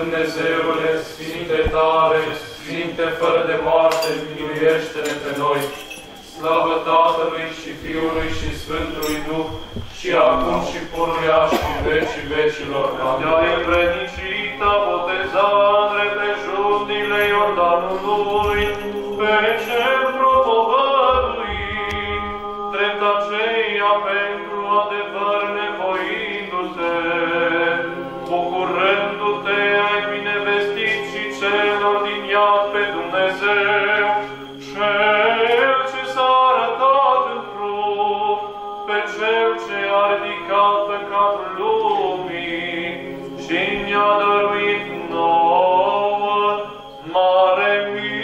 Dumnezeule, Sfinte tare, Sfinte fără de moarte, miluiește-ne pe noi! Slavă Tatălui și Fiului și Sfântului Duh, și acum și pururea și în vecii vecilor. Te-ai învrednicit a boteza în repejunile Iordanului, pe cel propovăduit, drept aceea pentru adevăr nevoindu-te, bucurându-te ai binevestit și celor din iad pe Dumnezeu, Cel ce s-a arătat în trup, pe Cel ce a ridicat păcatul lumii și ne-a dăruit nouă mare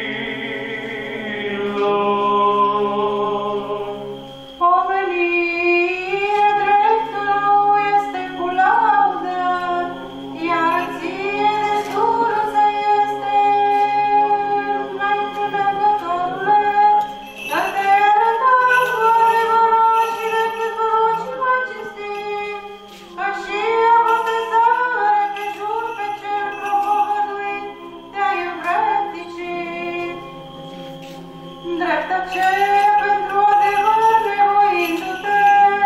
milă. Pomenire dreptul este cu laudă, iar ție destură este înainte Mergătorule, să te arătăm cu adevărat și decât și mai cinstit, că și a botezare pe jur pe cel propovăduit te-ai învrednicit. Drept aceea pentru adevăr nevoindu-te,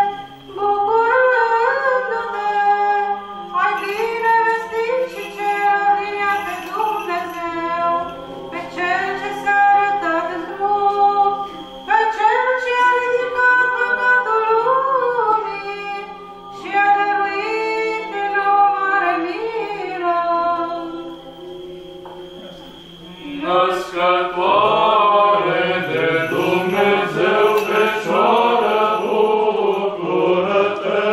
bucurându-te, ai binevestit și celor din ea pe Dumnezeu, pe Cel ce s-a arătat în trup, pe Cel ce a ridicat păcatul lumii și a dăruit de nouă mare milă. Născătoare de Dumnezeu Fecioară, bucură-te,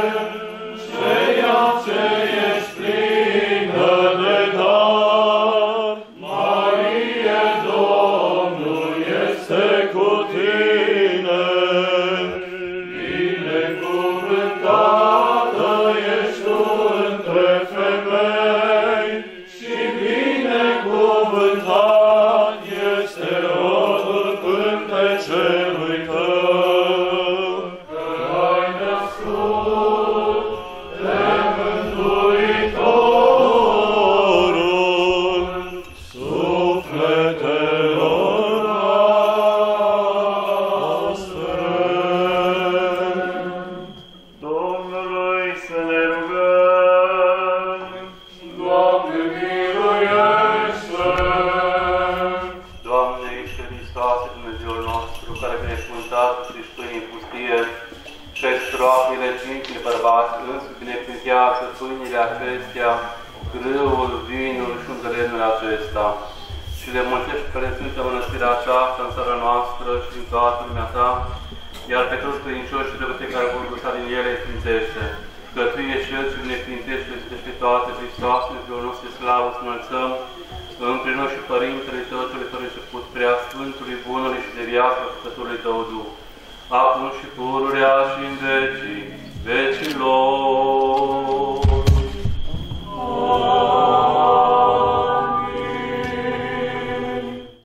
ceea ce ești plină de dar. Marie, Domnul este cu tine, binecuvântată ești tu între femei și binecuvântat este rodul pântecelui tău, că ai născut de Mântuitorul sufletelor noastre. Domnului să ne rugăm. Doamne, miluiește! Doamne, Iisus Hristoase, Dumnezeul nostru, care binecuvântat și pâinii în pustie, și ai stroat milecintele bărbați, însuși binecuvântează pâinile acestea, grâul, vinul și undălenul acesta. Și le mulțești pe Sfântă Mănăstirea aceasta în țara noastră și în toată lumea ta, iar pe toți credincioși și de care vor gusta din ele sfințește. Că Tu ești Cel ce binecuvintește pe toate, Hristos, Dumnezeul nostru, slavă, să înălțăm, între noi și Părintele Tău, Cel fără început, prea Sfântului, Bunului și de viață, Făcătorului Tău Duh, acum și pururea și în vecii vecilor. Amin.